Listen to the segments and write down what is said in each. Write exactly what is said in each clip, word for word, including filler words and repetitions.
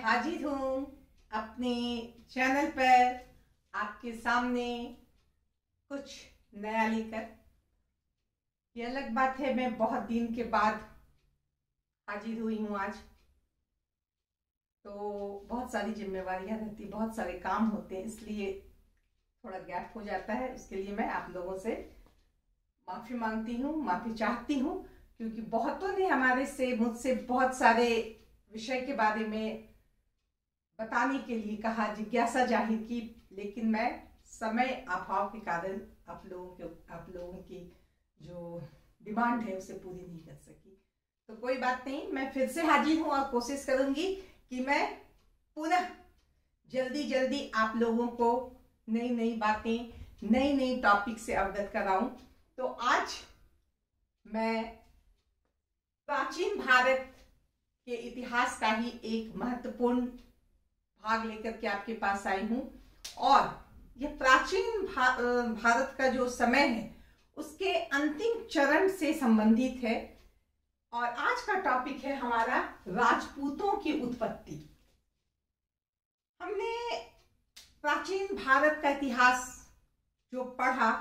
हाजिर हूँ अपने चैनल पर आपके सामने कुछ नया लेकर। ये अलग बात है, मैं बहुत दिन के बाद हाजिर हुई हूँ आज। तो बहुत सारी जिम्मेवारियां रहती, बहुत सारे काम होते हैं, इसलिए थोड़ा गैप हो जाता है। उसके लिए मैं आप लोगों से माफ़ी मांगती हूँ, माफ़ी चाहती हूँ, क्योंकि बहुतों ने हमारे से मुझसे बहुत सारे विषय के बारे में बताने के लिए कहा, जिज्ञासा जाहिर की, लेकिन मैं समय अभाव के कारण आप लोगों के आप लोगों की जो डिमांड है उसे पूरी नहीं कर सकी। तो कोई बात नहीं, मैं फिर से हाजिर हूँ और कोशिश करूंगी कि मैं पुनः जल्दी जल्दी आप लोगों को नई नई बातें, नई नई टॉपिक से अवगत कराऊं। तो आज मैं प्राचीन भारत के इतिहास का ही एक महत्वपूर्ण भाग लेकर के आपके पास आई हूं, और यह प्राचीन भा, भारत का जो समय है उसके अंतिम चरण से संबंधित है। और आज का टॉपिक है हमारा राजपूतों की उत्पत्ति। हमने प्राचीन भारत का इतिहास जो पढ़ा,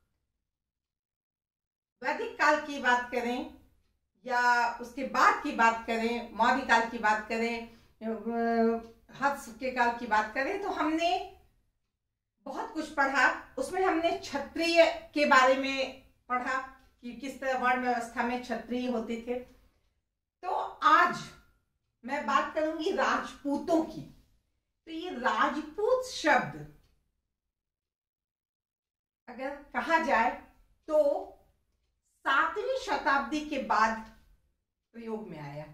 वैदिक काल की बात करें या उसके बाद की बात करें, मौर्य काल की बात करें, हर्ष के काल की बात करें, तो हमने बहुत कुछ पढ़ा। उसमें हमने क्षत्रिय के बारे में पढ़ा कि किस तरह वर्ण व्यवस्था में क्षत्रिय होते थे। तो आज मैं बात करूंगी राजपूतों की। तो ये राजपूत शब्द अगर कहा जाए तो सातवीं शताब्दी के बाद प्रयोग में आया।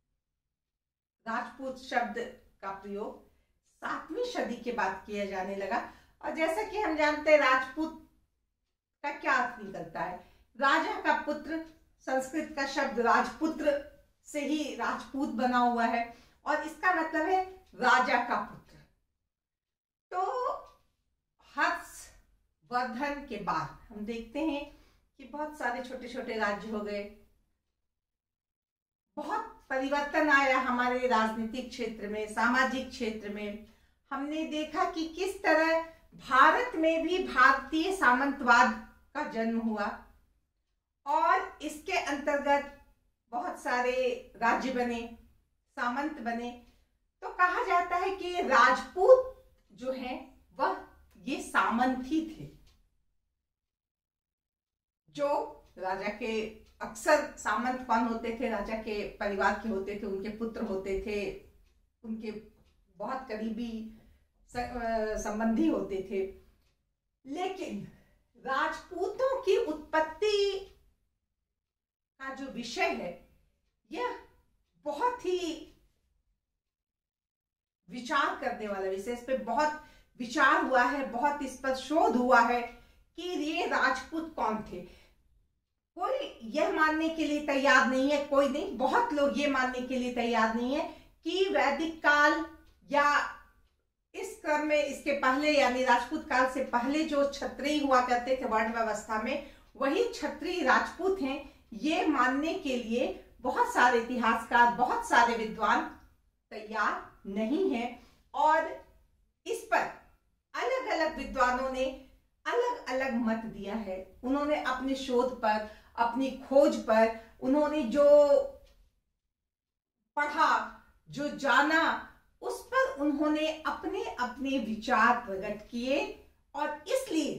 राजपूत शब्द का प्रयोग सातवीं सदी के बाद किया जाने लगा। और जैसा कि हम जानते हैं, राजपूत का क्या अर्थ निकलता है? राजा का पुत्र, संस्कृत का शब्द राजपुत्र से ही राजपूत बना हुआ है, और इसका मतलब है राजा का पुत्र। तो हर्षवर्धन के बाद हम देखते हैं कि बहुत सारे छोटे छोटे राज्य हो गए, बहुत परिवर्तन आया हमारे राजनीतिक क्षेत्र में, सामाजिक क्षेत्र में। हमने देखा कि किस तरह भारत में भी भारतीय सामंतवाद का जन्म हुआ, और इसके अंतर्गत बहुत सारे राज्य बने, सामंत बने। तो कहा जाता है कि राजपूत जो हैं वह ये सामंत ही थे, जो राजा के, अक्सर सामंत कौन होते थे? राजा के परिवार के होते थे, उनके पुत्र होते थे, उनके बहुत करीबी संबंधी होते थे। लेकिन राजपूतों की उत्पत्ति का जो विषय है, यह बहुत ही विचार करने वाला विषय। इस पे बहुत विचार हुआ है, बहुत इस पर शोध हुआ है कि ये राजपूत कौन थे। कोई यह मानने के लिए तैयार नहीं है, कोई नहीं, बहुत लोग ये मानने के लिए तैयार नहीं है कि वैदिक काल या इस क्रम में, इसके पहले यानी राजपूत काल से पहले जो क्षत्रिय हुआ करते थे वर्ण व्यवस्था में, वही क्षत्रिय राजपूत हैं। ये मानने के लिए बहुत सारे इतिहासकार, बहुत सारे विद्वान तैयार नहीं है। और इस पर अलग अलग विद्वानों ने अलग अलग मत दिया है। उन्होंने अपने शोध पर, अपनी खोज पर, उन्होंने जो पढ़ा, जो जाना, उस पर उन्होंने अपने अपने विचार प्रकट किए। और इसलिए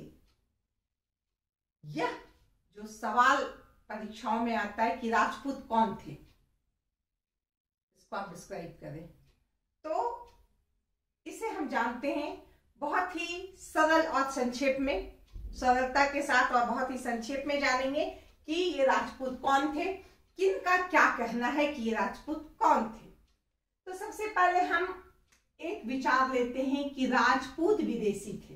यह जो सवाल परीक्षाओं में आता है कि राजपूत कौन थे, इसको आप डिस्क्राइब करें, तो इसे हम जानते हैं बहुत ही सरल और संक्षेप में, सरलता के साथ और बहुत ही संक्षेप में जानेंगे कि ये राजपूत कौन थे, किनका क्या कहना है कि ये राजपूत कौन थे। तो सबसे पहले हम एक विचार लेते हैं कि राजपूत विदेशी थे।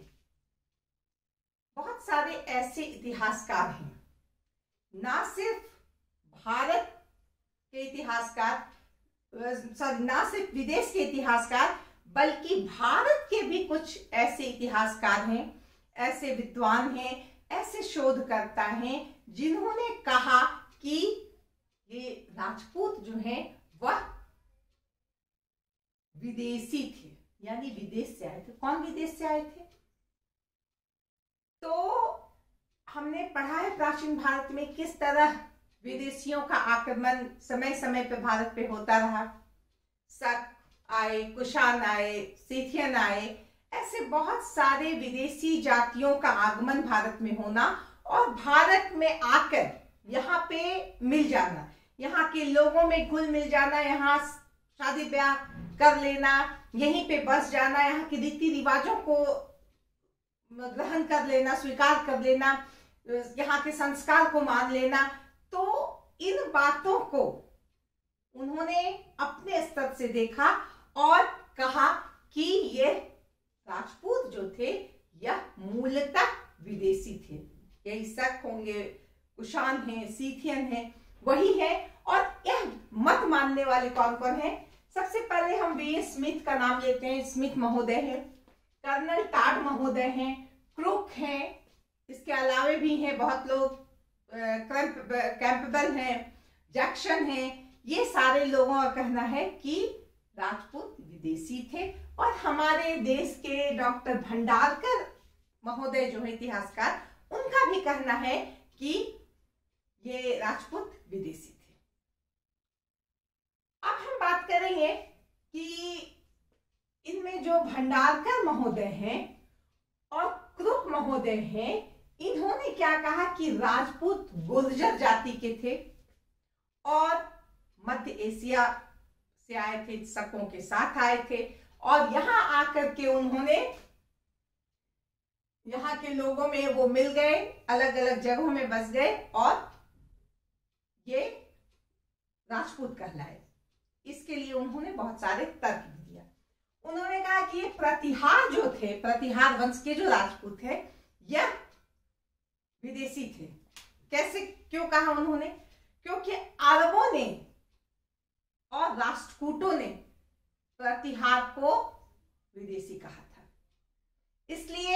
बहुत सारे ऐसे इतिहासकार हैं, ना सिर्फ भारत के इतिहासकार, सॉरी ना सिर्फ विदेश के इतिहासकार, बल्कि भारत के भी कुछ ऐसे इतिहासकार हैं, ऐसे विद्वान हैं, ऐसे शोधकर्ता हैं, जिन्होंने कहा कि ये राजपूत जो हैं वह विदेशी थे, यानी विदेश से आए थे। कौन विदेश से आए थे? तो हमने पढ़ा है प्राचीन भारत में किस तरह विदेशियों का आक्रमण समय समय पे भारत पे होता रहा। शक आए, कुषाण आए, सीथियन आए, ऐसे बहुत सारे विदेशी जातियों का आगमन भारत में होना और भारत में आकर यहाँ पे मिल जाना, यहाँ के लोगों में घुल मिल जाना, यहाँ शादी ब्याह कर लेना, यहीं पे बस जाना, यहाँ के रीति रिवाजों को ग्रहण कर लेना, स्वीकार कर लेना, यहाँ के संस्कार को मान लेना। तो इन बातों को उन्होंने अपने स्तर से देखा और कहा कि ये राजपूत जो थे यह मूलतः विदेशी थे। यही शक होंगे, कुषाण हैं, सीथियन हैं, वही है। और यह मत मानने वाले कौन कौन हैं? सबसे पहले हम वी स्मिथ का नाम लेते हैं। स्मिथ महोदय हैं, कर्नल टाड महोदय हैं, क्रुक हैं, इसके अलावे भी हैं बहुत लोग, कैंपबेल हैं, जैक्सन हैं। ये सारे लोगों का कहना है कि राजपूत विदेशी थे। और हमारे देश के डॉक्टर भंडारकर महोदय जो है इतिहासकार, उनका भी कहना है कि ये राजपूत विदेशी थे। अब हम बात करेंगे कि इनमें जो भंडारकर महोदय हैं और क्रुक महोदय हैं, इन्होंने क्या कहा कि राजपूत गुर्जर जाति के थे और मध्य एशिया से आए थे, शकों के साथ आए थे और यहां आकर के उन्होंने यहाँ के लोगों में वो मिल गए, अलग अलग जगहों में बस गए और ये राजपूत कहलाए। इसके लिए उन्होंने बहुत सारे तर्क भी दिया। उन्होंने कहा कि ये प्रतिहार जो थे, प्रतिहार वंश के जो राजपूत थे, यह विदेशी थे। कैसे, क्यों कहा उन्होंने? क्योंकि अरबों ने और राष्ट्रकूटों ने प्रतिहार को विदेशी कहा था, इसलिए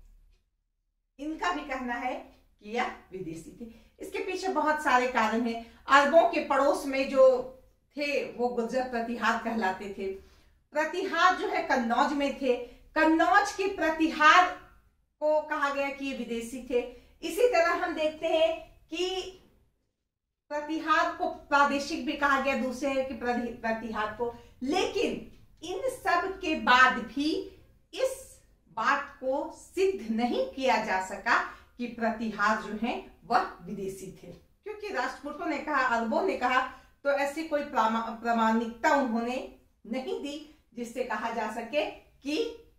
इनका भी कहना है कि यह विदेशी थे। इसके पीछे बहुत सारे कारण हैं। अरबों के पड़ोस में जो थे वो गुर्जर प्रतिहार कहलाते थे। प्रतिहार जो है कन्नौज में थे, कन्नौज के प्रतिहार को कहा गया कि ये विदेशी थे। इसी तरह हम देखते हैं कि प्रतिहार को प्रादेशिक भी कहा गया, दूसरे के प्रतिहार को। लेकिन इन सब के बाद भी इस बात को सिद्ध नहीं किया जा सका कि प्रतिहार जो हैं वह विदेशी थे, क्योंकि राष्ट्रकूटों ने कहा, अरबों ने कहा, तो ऐसी कोई प्रामाणिकता उन्होंने नहीं दी जिससे कहा जा सके कि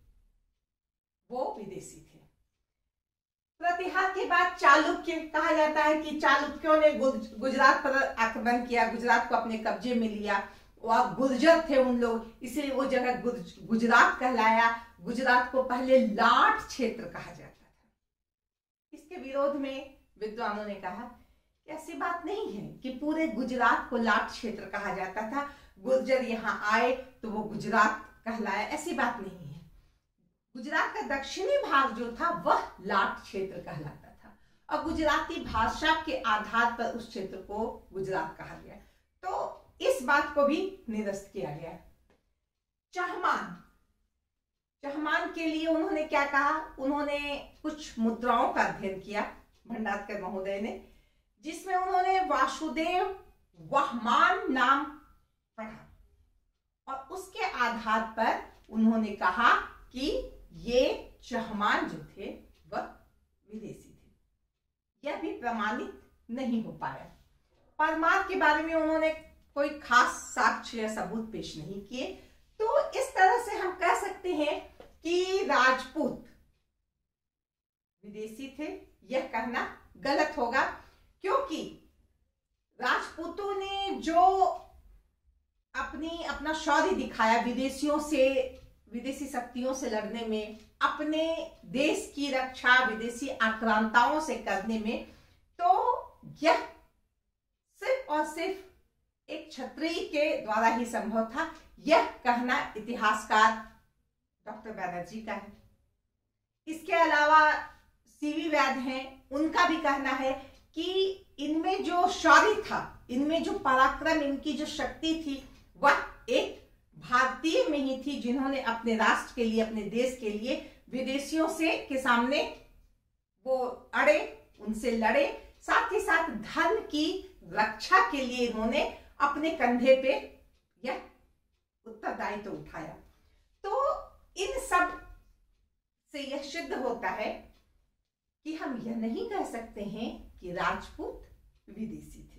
वो विदेशी थे। प्रतिहार के बाद चालुक्य कहा जाता है कि चालुक्यों ने गुजरात पर आक्रमण किया, गुजरात को अपने कब्जे में लिया। वह गुर्जर थे उन लोग, इसलिए वो जगह गुजरात कहलाया। गुजरात को पहले लाट क्षेत्र कहा जाता था। इसके विरोध में विद्वानों ने कहा कि ऐसी बात नहीं है कि पूरे गुजरात को लाट क्षेत्र कहा जाता था, गुर्जर यहाँ आए तो वो गुजरात कहलाया, ऐसी बात नहीं है। गुजरात का दक्षिणी भाग जो था वह लाट क्षेत्र कहलाता था और गुजराती भाषा के आधार पर उस क्षेत्र को गुजरात कहा गया। तो इस बात को भी निरस्त किया गया। चहमान, चहमान के लिए उन्होंने क्या कहा? उन्होंने कुछ मुद्राओं का अध्ययन किया, भंडारकर महोदय ने, जिसमें उन्होंने वासुदेव वहमान नाम पढ़ा और उसके आधार पर उन्होंने कहा कि ये चहमान जो थे वह विदेशी थे। यह भी प्रमाणित नहीं हो पाया। परमार के बारे में उन्होंने कोई खास साक्ष्य या सबूत पेश नहीं किए। तो इस तरह से हम कह सकते हैं कि राजपूत विदेशी थे, यह कहना गलत होगा, क्योंकि राजपूतों ने जो अपनी अपना शौर्य दिखाया विदेशियों से, विदेशी शक्तियों से लड़ने में, अपने देश की रक्षा विदेशी आक्रांताओं से करने में, तो यह सिर्फ और सिर्फ एक क्षत्रिय के द्वारा ही संभव था। यह कहना इतिहासकार डॉक्टर बैनर्जी का है। इसके अलावा सीवी वैद हैं, उनका भी कहना है कि इनमें जो शौर्य था, इनमें जो पराक्रम, इनकी जो शक्ति थी, वह एक भारतीय में ही थी जिन्होंने अपने राष्ट्र के लिए, अपने देश के लिए विदेशियों से के सामने वो अड़े, उनसे लड़े, साथ ही साथ धर्म की रक्षा के लिए इन्होंने अपने कंधे पे यह उत्तरदायित्व उठाया। तो इन सब से यह सिद्ध होता है कि हम यह नहीं कह सकते हैं कि राजपूत विदेशी थे।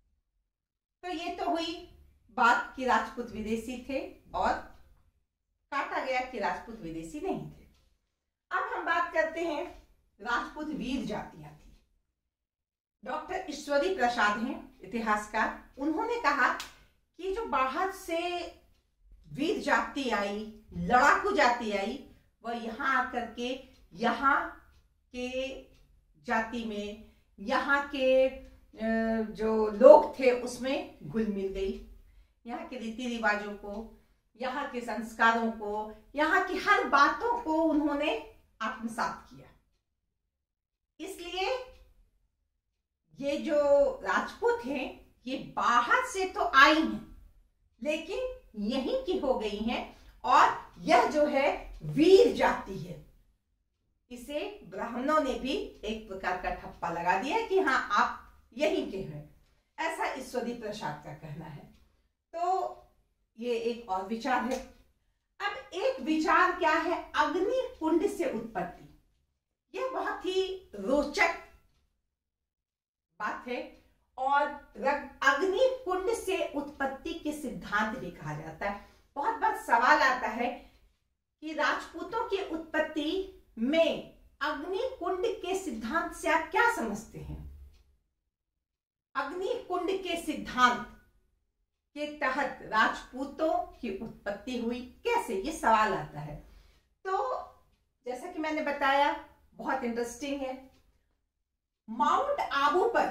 तो ये तो हुई बात कि राजपूत विदेशी थे और काटा गया कि राजपूत विदेशी नहीं थे। अब हम बात करते हैं राजपूत वीर जातियां थी। डॉक्टर ईश्वरी प्रसाद हैं इतिहासकार, उन्होंने कहा कि जो बाहर से वीर जाति आई, लड़ाकू जाति आई, वह यहाँ आकर के यहाँ के जाति में, यहाँ के जो लोग थे उसमें घुल मिल गई। यहाँ के रीति रिवाजों को, यहाँ के संस्कारों को, यहाँ की हर बातों को उन्होंने आत्मसात किया। इसलिए ये जो राजपूत हैं ये बाहर से तो आई हैं लेकिन यहीं की हो गई हैं, और यह जो है वीर जाति है। इसे ब्राह्मणों ने भी एक प्रकार का ठप्पा लगा दिया कि हाँ आप यहीं के हैं, ऐसा ईश्वरी प्रसाद का कहना है। तो ये एक और विचार है। अब एक विचार क्या है, अग्नि कुंड से उत्पत्ति। यह बहुत ही रोचक बात है और अग्नि कुंड से उत्पत्ति के सिद्धांत भी कहा जाता है। बहुत बार सवाल आता है कि राजपूतों की उत्पत्ति में अग्नि कुंड के सिद्धांत से आप क्या समझते हैं? अग्नि कुंड के सिद्धांत के तहत राजपूतों की उत्पत्ति हुई कैसे, ये सवाल आता है। तो जैसा कि मैंने बताया, बहुत इंटरेस्टिंग है। माउंट आबू पर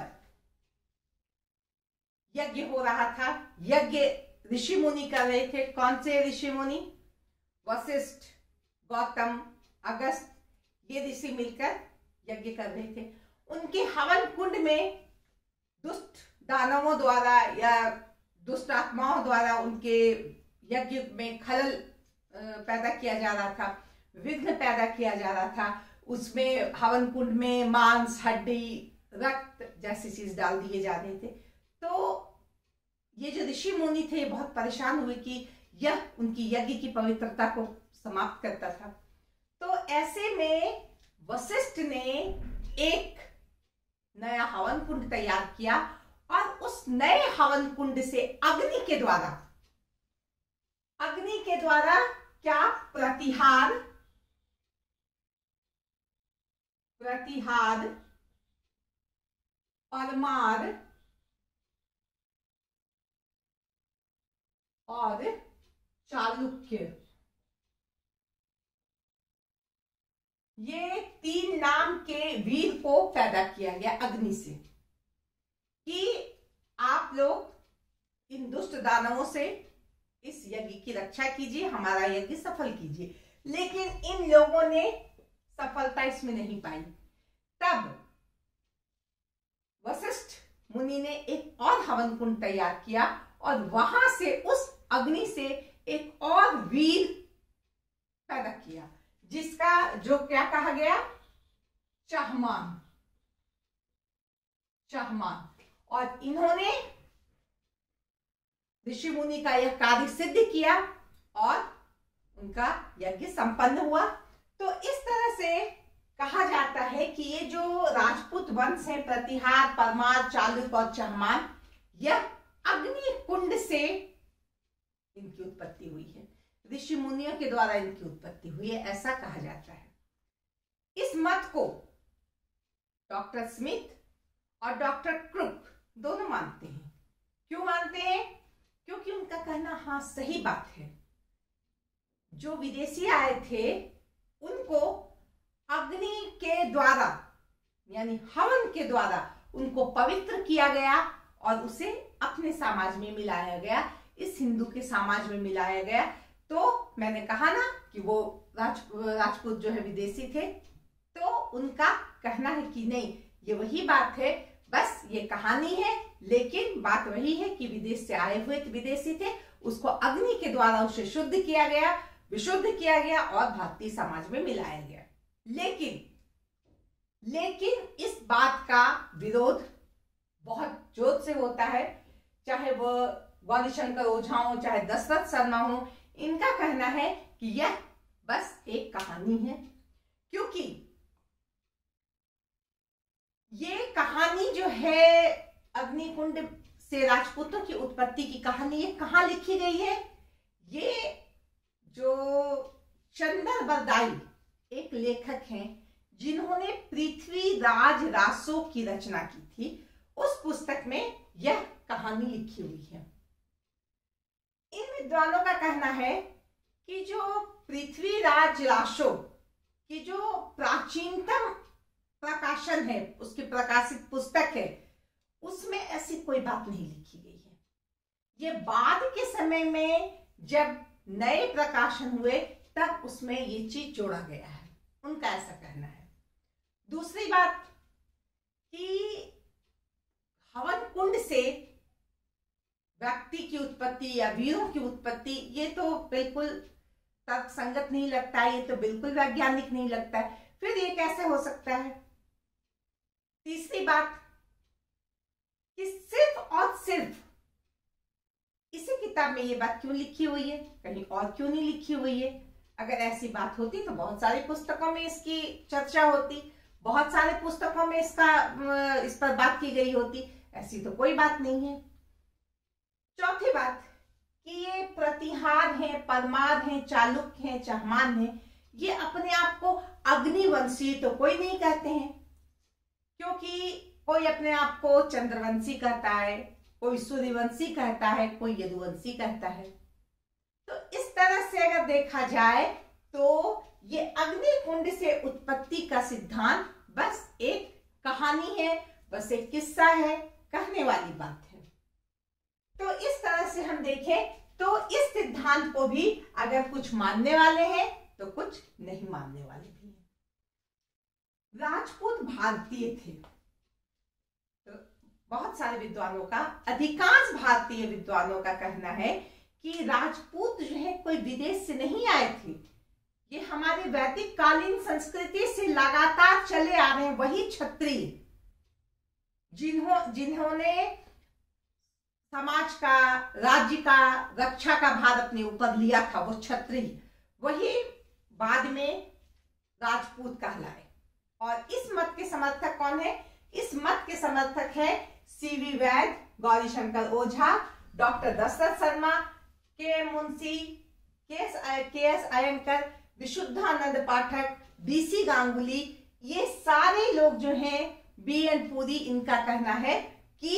यज्ञ हो रहा था। यज्ञ ऋषि मुनि कर रहे थे। कौन से ऋषि मुनि? वशिष्ठ, गौतम, अगस्त, ये ऋषि मिलकर यज्ञ कर रहे थे। उनके हवन कुंड में दुष्ट दानवों द्वारा या दुष्ट आत्माओं द्वारा उनके यज्ञ में खलल पैदा किया जा रहा था, विघ्न पैदा किया जा रहा था। उसमें हवन कुंड में मांस, हड्डी, रक्त जैसी चीज डाल दिए जा रहे थे। तो ये जो ऋषि मुनि थे बहुत परेशान हुए कि यह उनकी यज्ञ की पवित्रता को समाप्त करता था। तो ऐसे में वशिष्ठ ने एक नया हवन कुंड तैयार किया और उस नए हवन कुंड से अग्नि के द्वारा अग्नि के द्वारा क्या प्रतिहार प्रतिहार परमार और चालुक्य, ये तीन नाम के वीर को पैदा किया गया अग्नि से कि आप लोग इन दुष्ट दानवों से इस यज्ञ की रक्षा कीजिए, हमारा यज्ञ सफल कीजिए। लेकिन इन लोगों ने सफलता इसमें नहीं पाई। तब वशिष्ठ मुनि ने एक और हवन कुंड तैयार किया और वहां से उस अग्नि से एक और वीर पैदा किया, जिसका जो क्या कहा गया, चाहमान। चाहमान। और इन्होंने ऋषि मुनि का यह कार्य सिद्ध किया और उनका यज्ञ संपन्न हुआ। तो इस तरह से कहा जाता है कि ये जो राजपूत वंश है, प्रतिहार, परमार, चालुक और चाहमान, यह अग्नि कुंड से इनकी उत्पत्ति हुई है। ऋषि मुनियों के द्वारा इनकी उत्पत्ति हुई है, ऐसा कहा जाता है। इस मत को डॉक्टर स्मिथ और डॉक्टर क्रुक दोनों मानते हैं। क्यों मानते हैं? क्योंकि उनका कहना हाँ सही बात है। जो विदेशी आए थे उनको अग्नि के द्वारा यानी हवन के द्वारा उनको पवित्र किया गया और उसे अपने समाज में मिलाया गया, इस हिंदू के समाज में मिलाया गया। तो मैंने कहा ना कि वो राज राजपूत जो है विदेशी थे, तो उनका कहना है कि नहीं ये वही बात है, बस ये कहानी है, लेकिन बात वही है कि विदेश से आए हुए विदेशी थे उसको अग्नि के द्वारा उसे शुद्ध किया गया, विशुद्ध किया गया और भारतीय समाज में मिलाया गया। लेकिन लेकिन इस बात का विरोध बहुत जोर से होता है, चाहे वह गौरीशंकर ओझा हो, चाहे दशरथ शर्मा हो। इनका कहना है कि यह बस एक कहानी है, क्योंकि ये कहानी जो है अग्निकुंड से राजपूतों की उत्पत्ति की कहानी, ये कहाँ लिखी गई है? ये जो चंदर बरदाई एक लेखक हैं जिन्होंने पृथ्वीराज रासो की रचना की थी, उस पुस्तक में यह कहानी लिखी हुई है। इन विद्वानों का कहना है कि जो पृथ्वीराज रासो की जो प्राचीनतम प्रकाशन है, उसकी प्रकाशित पुस्तक है, उसमें ऐसी कोई बात नहीं लिखी गई है। ये बाद के समय में जब नए प्रकाशन हुए तब उसमें ये चीज जोड़ा गया है, उनका ऐसा कहना है। दूसरी बात कि हवन कुंड से व्यक्ति की उत्पत्ति या वीरों की उत्पत्ति, ये तो बिल्कुल तर्कसंगत नहीं लगता है, ये तो बिल्कुल वैज्ञानिक नहीं लगता है। फिर ये कैसे हो सकता है? तीसरी बात कि सिर्फ और सिर्फ इसी किताब में ये बात क्यों लिखी हुई है, कहीं और क्यों नहीं लिखी हुई है? अगर ऐसी बात होती तो बहुत सारी पुस्तकों में इसकी चर्चा होती, बहुत सारे पुस्तकों में इसका इस पर बात की गई होती। ऐसी तो कोई बात नहीं है। चौथी बात कि ये प्रतिहार हैं, परमार हैं, चालुक्य हैं, चहमान हैं, ये अपने आप को अग्निवंशी तो कोई नहीं कहते हैं, क्योंकि कोई अपने आप को चंद्रवंशी कहता है, कोई सूर्यवंशी कहता है, कोई यदुवंशी कहता है। तो इस तरह से अगर देखा जाए तो ये अग्निकुंड से उत्पत्ति का सिद्धांत बस एक कहानी है, बस एक किस्सा है, कहने वाली बात है। तो इस तरह से हम देखें तो इस सिद्धांत को भी अगर कुछ मानने वाले हैं तो कुछ नहीं मानने वाले भी हैं। राजपूत भारतीय थे, तो बहुत सारे विद्वानों का, अधिकांश भारतीय विद्वानों का कहना है कि राजपूत जो है कोई विदेश से नहीं आए थे, ये हमारे वैदिक कालीन संस्कृति से लगातार चले आ रहे हैं। वही क्षत्रिय जिन्हों जिन्होंने समाज का, राज्य का, रक्षा का भार अपने ऊपर लिया था, वो क्षत्रिय वही बाद में राजपूत कहलाए। और इस मत के समर्थक कौन है? इस मत के समर्थक है C V Vaid, Gaurishankar Ojha, doctor Dasharath Sharma, K Munshi, K S Ayankar, Vishuddhanand Pathak, B C Ganguly. ये सारे लोग जो हैं, बी एन पुरी, इनका कहना है कि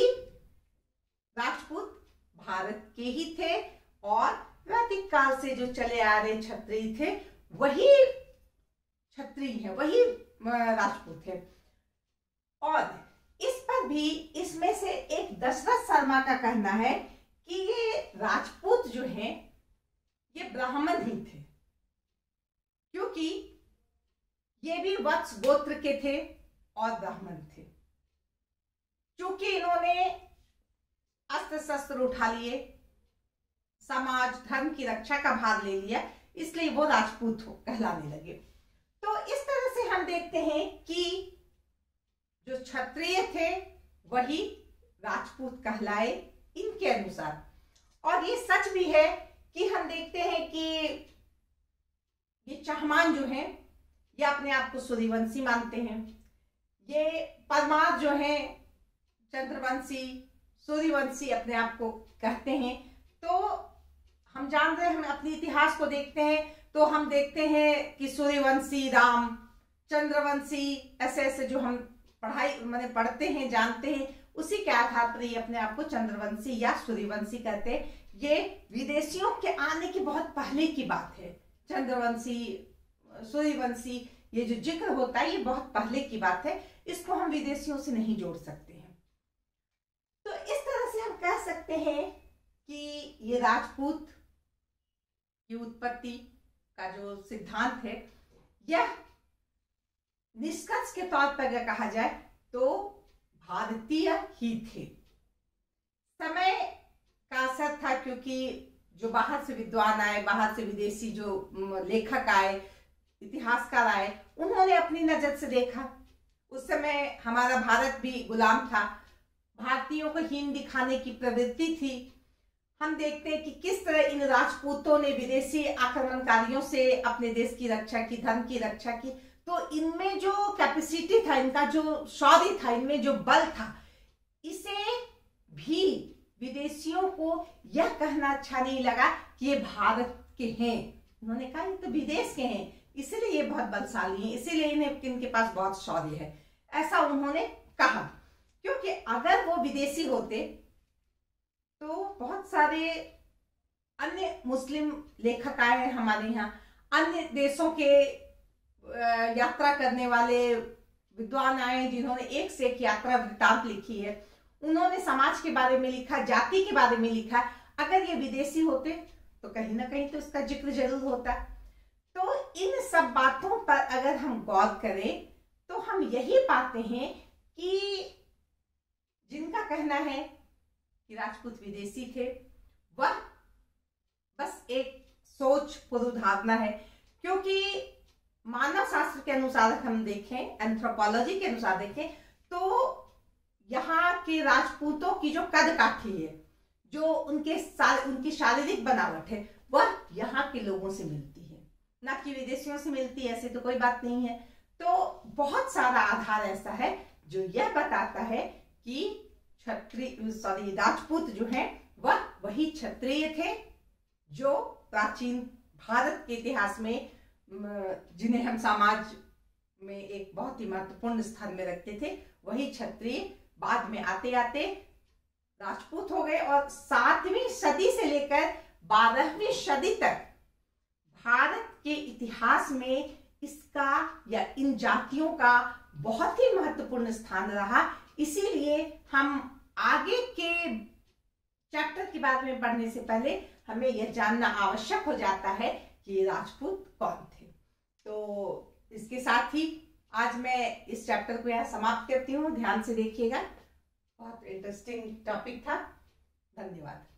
राजपूत भारत के ही थे और वैदिक काल से जो चले आ रहे क्षत्रिय थे वही क्षत्रिय है, वही राजपूत है। और इस पर भी इसमें से एक दशरथ शर्मा का कहना है कि ये राजपूत जो हैं ये ब्राह्मण ही थे, क्योंकि ये भी वत्स गोत्र के थे और ब्राह्मण थे। क्योंकि इन्होंने अस्त्र शस्त्र उठा लिए, समाज धर्म की रक्षा का भार ले लिया, इसलिए वो राजपूत हो कहलाने लगे। तो इस तरह से हम देखते हैं कि जो क्षत्रिय थे वही राजपूत कहलाए इनके अनुसार। और ये सच भी है कि हम देखते हैं कि ये चहमान जो हैं ये अपने आप को सूर्यवंशी मानते हैं, ये परमार जो हैं चंद्रवंशी, सूर्यवंशी अपने आप को कहते हैं। तो हम जान रहे हैं, हम अपने इतिहास को देखते हैं तो हम देखते हैं कि सूर्यवंशी राम, चंद्रवंशी, ऐसे ऐसे जो हम पढ़ाई मैंने पढ़ते हैं, जानते हैं, उसी के आधार पर ये अपने आप को चंद्रवंशी या सूर्यवंशी कहते हैं। ये विदेशियों के आने की बहुत पहले की बात है। चंद्रवंशी, सूर्यवंशी, ये जो जिक्र होता है ये बहुत पहले की बात है, इसको हम विदेशियों से नहीं जोड़ सकते हैं। तो इस तरह से हम कह सकते हैं कि ये राजपूत की उत्पत्ति का जो सिद्धांत है, यह निष्कर्ष के तौर पर अगर कहा जाए तो भारतीय ही थे। समय का असर था, क्योंकि जो बाहर से विद्वान आए, बाहर से विदेशी जो लेखक आए, इतिहासकार आए, उन्होंने अपनी नजर से देखा। उस समय हमारा भारत भी गुलाम था, भारतीयों को हीन दिखाने की प्रवृत्ति थी। हम देखते हैं कि किस तरह इन राजपूतों ने विदेशी आक्रमणकारियों से अपने देश की रक्षा की, धर्म की रक्षा की। तो इनमें जो कैपेसिटी था, इनका जो शौर्य था, इनमें जो बल था, इसे भी विदेशियों को यह कहना अच्छा नहीं लगा कि ये भारत के हैं। उन्होंने कहा ये तो विदेश के हैं, इसीलिए ये बहुत बलशाली हैं, इसीलिए इन्हें इनके पास बहुत शौर्य है, ऐसा उन्होंने कहा। क्योंकि अगर वो विदेशी होते तो बहुत सारे अन्य मुस्लिम लेखक आए हैं हमारे यहाँ, अन्य देशों के यात्रा करने वाले विद्वान आए हैं जिन्होंने एक से एक यात्रा वृत्तांत लिखी है, उन्होंने समाज के बारे में लिखा, जाति के बारे में लिखा। अगर ये विदेशी होते तो कहीं ना कहीं तो उसका जिक्र जरूर होता। तो इन सब बातों पर अगर हम गौर करें तो हम यही पाते हैं कि जिनका कहना है कि राजपूत विदेशी थे, वह बस एक सोच, पूर्वधारणा है। क्योंकि मानव शास्त्र के अनुसार हम देखें, एंथ्रोपोलॉजी के अनुसार देखें, तो यहाँ के राजपूतों की जो कद काठी है, जो उनके उनकी शारीरिक बनावट है, वह यहाँ के लोगों से मिलती है, ना कि विदेशियों से मिलती है। ऐसी तो कोई बात नहीं है। तो बहुत सारा आधार ऐसा है जो यह बताता है कि क्षत्रिय सॉरी राजपूत जो हैं वह वही क्षत्रिय थे जो प्राचीन भारत के इतिहास में, जिन्हें हम समाज में एक बहुत ही महत्वपूर्ण स्थान में रखते थे, वही क्षत्रिय बाद में आते आते राजपूत हो गए। और सातवीं सदी से लेकर बारहवीं सदी तक भारत के इतिहास में इसका या इन जातियों का बहुत ही महत्वपूर्ण स्थान रहा। इसीलिए हम आगे के चैप्टर के बारे में पढ़ने से पहले हमें यह जानना आवश्यक हो जाता है कि ये राजपूत कौन थे। तो इसके साथ ही आज मैं इस चैप्टर को यहाँ समाप्त करती हूँ। ध्यान से देखिएगा, बहुत इंटरेस्टिंग टॉपिक था। धन्यवाद।